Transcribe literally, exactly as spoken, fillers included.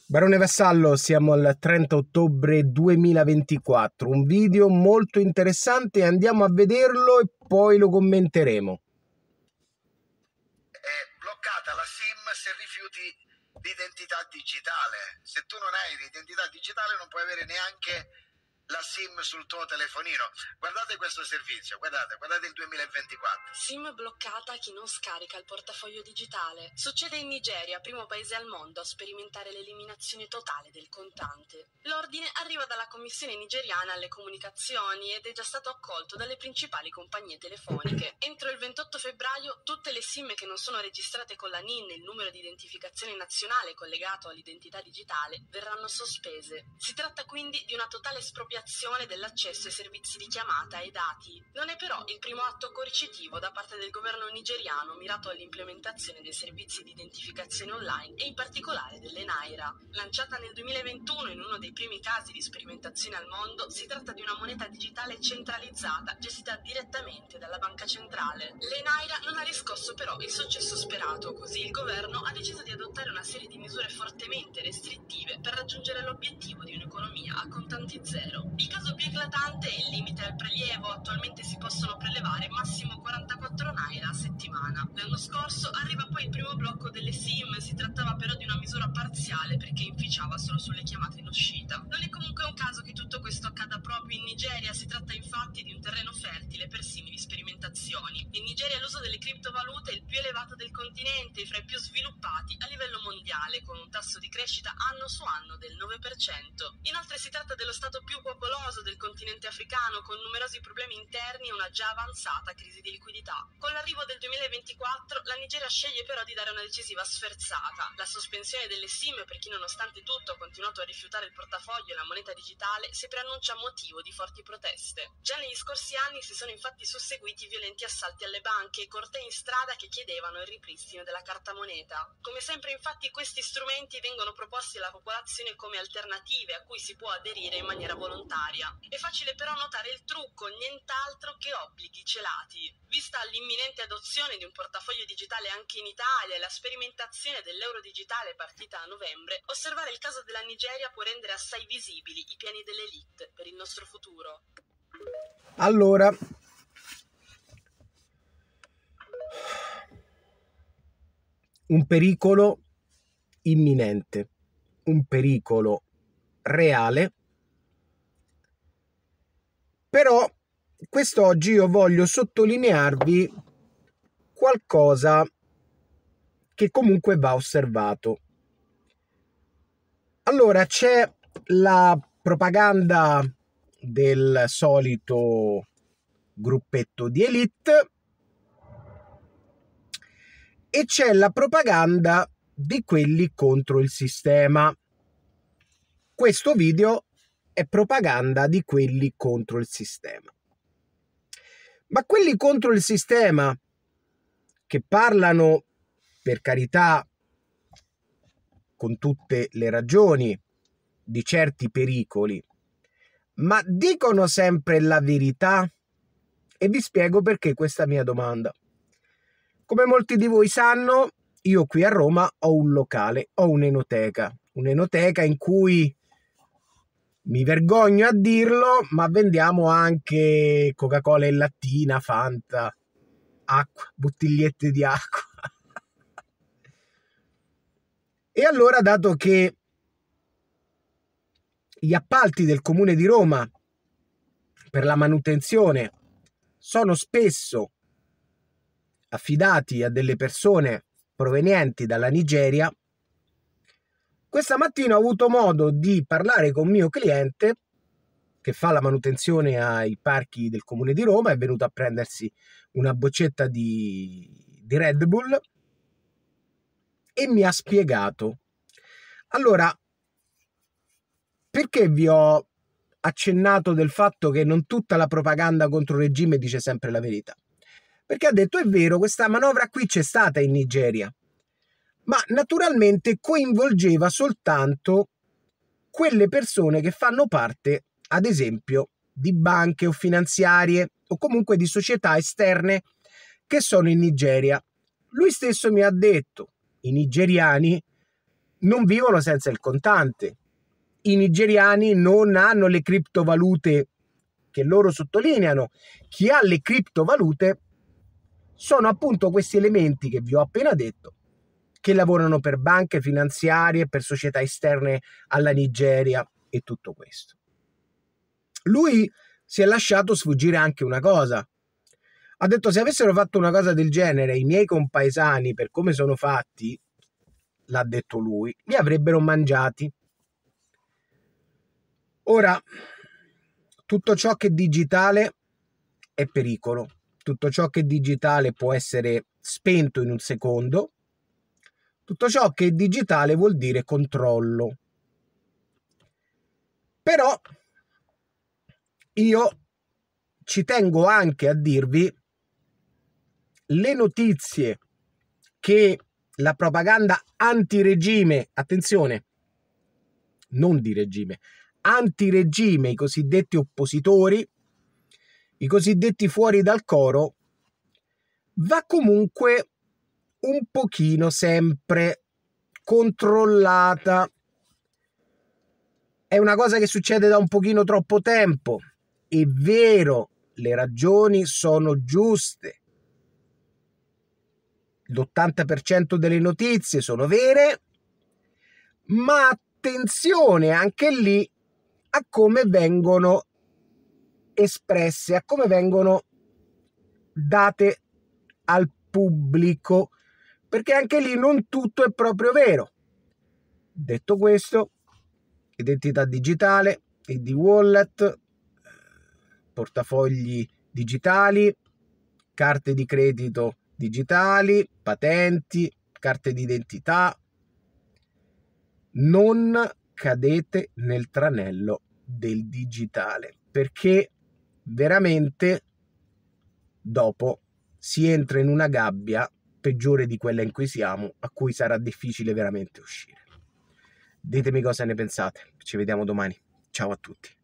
Barone Vassallo, siamo al trenta ottobre duemilaventiquattro, un video molto interessante, andiamo a vederlo e poi lo commenteremo. È bloccata la SIM se rifiuti l'identità digitale. Se tu non hai l'identità digitale non puoi avere neanche la SIM sul tuo telefonino. Guardate questo servizio, guardate, guardate il duemilaventiquattro. SIM bloccata a chi non scarica il portafoglio digitale. Succede in Nigeria, primo paese al mondo a sperimentare l'eliminazione totale del contante. L'ordine arriva dalla Commissione nigeriana alle comunicazioni ed è già stato accolto dalle principali compagnie telefoniche. Entro il ventotto febbraio tutte le SIM che non sono registrate con la N I N e il numero di identificazione nazionale collegato all'identità digitale verranno sospese. Si tratta quindi di una totale espropriazione dell'accesso ai servizi di chiamata e dati. Non è però il primo atto coercitivo da parte del governo nigeriano mirato all'implementazione dei servizi di identificazione online e in particolare delle Naira. Lanciata nel duemilaventuno in uno dei primi casi di sperimentazione al mondo, si tratta di una moneta digitale centralizzata gestita direttamente dalla banca centrale. Le Naira non ha riscosso però il successo sperato, così il governo ha deciso di adottare una serie di misure fortemente restrittive per raggiungere l'obiettivo di un'economia a contanti zero. Il caso più eclatante è il limite al prelievo. Attualmente si possono prelevare massimo quarantaquattro Naira a settimana. L'anno scorso arriva poi il primo blocco delle SIM, si trattava però di una misura parziale perché inficiava solo sulle chiamate in uscita. Non è comunque un caso che tutto questo accada proprio in Nigeria, si tratta infatti di un terreno fertile per simili sperimentazioni. In Nigeria l'uso delle criptovalute è il più elevato del continente e fra i più sviluppati a livello mondiale, con un tasso di crescita anno su anno del nove per cento. Inoltre si tratta dello stato più popoloso del continente africano, con numerosi problemi interni e una già avanzata crisi di liquidità. Con l'arrivo del duemilaventiquattro la Nigeria sceglie però di dare una decisiva sferzata: la sospensione delle SIM per chi nonostante tutto ha continuato a rifiutare il portafoglio e la moneta digitale si preannuncia motivo di forti proteste. Già negli scorsi anni si sono infatti susseguiti violenti assalti alle banche e cortei in strada che chiedevano il ripristino della carta moneta. Come sempre infatti questi strumenti vengono proposti alla popolazione come alternative a cui si può aderire in maniera volontaria. È facile però notare il trucco, nient'altro che obblighi celati. Vista l'imminente adozione di un portafoglio digitale anche in Italia e la sperimentazione dell'euro digitale partita a novembre, osservare il caso della Nigeria può rendere assai visibili i piani dell'elite per il nostro futuro. Allora, un pericolo imminente, un pericolo reale. Però quest'oggi io voglio sottolinearvi qualcosa che comunque va osservato. Allora, c'è la propaganda del solito gruppetto di elite e c'è la propaganda di quelli contro il sistema. Questo video è propaganda di quelli contro il sistema. Ma quelli contro il sistema, che parlano, per carità, con tutte le ragioni, di certi pericoli, ma dicono sempre la verità? E vi spiego perché questa mia domanda. Come molti di voi sanno, io qui a Roma ho un locale, ho un'enoteca, un'enoteca in cui, mi vergogno a dirlo, ma vendiamo anche Coca-Cola in lattina, Fanta, acqua, bottigliette di acqua. E allora, dato che gli appalti del Comune di Roma per la manutenzione sono spesso affidati a delle persone provenienti dalla Nigeria, questa mattina ho avuto modo di parlare con un mio cliente che fa la manutenzione ai parchi del Comune di Roma, è venuto a prendersi una boccetta di, di Red Bull e mi ha spiegato. Allora, perché vi ho accennato del fatto che non tutta la propaganda contro il regime dice sempre la verità? Perché ha detto: è vero, questa manovra qui c'è stata in Nigeria, ma naturalmente coinvolgeva soltanto quelle persone che fanno parte, ad esempio, di banche o finanziarie o comunque di società esterne che sono in Nigeria. Lui stesso mi ha detto: i nigeriani non vivono senza il contante. I nigeriani non hanno le criptovalute che loro sottolineano. Chi ha le criptovalute sono appunto questi elementi che vi ho appena detto, che lavorano per banche finanziarie, per società esterne alla Nigeria e tutto questo. Lui si è lasciato sfuggire anche una cosa. Ha detto: se avessero fatto una cosa del genere i miei compaesani, per come sono fatti, l'ha detto lui, li avrebbero mangiati. Ora, tutto ciò che è digitale è pericolo. Tutto ciò che è digitale può essere spento in un secondo. Tutto ciò che è digitale vuol dire controllo. Però io ci tengo anche a dirvi le notizie che la propaganda antiregime, attenzione, non di regime, antiregime, i cosiddetti oppositori, i cosiddetti fuori dal coro, va comunque un pochino sempre controllata. È una cosa che succede da un pochino troppo tempo. È vero, le ragioni sono giuste. L'ottanta per cento delle notizie sono vere, ma attenzione anche lì a come vengono espresse, a come vengono date al pubblico, perché anche lì non tutto è proprio vero. Detto questo, identità digitale, I D wallet, portafogli digitali, carte di credito digitali, patenti, carte d'identità. Non cadete nel tranello del digitale, perché veramente dopo si entra in una gabbia peggiore di quella in cui siamo, a cui sarà difficile veramente uscire. Ditemi cosa ne pensate. Ci vediamo domani. Ciao a tutti.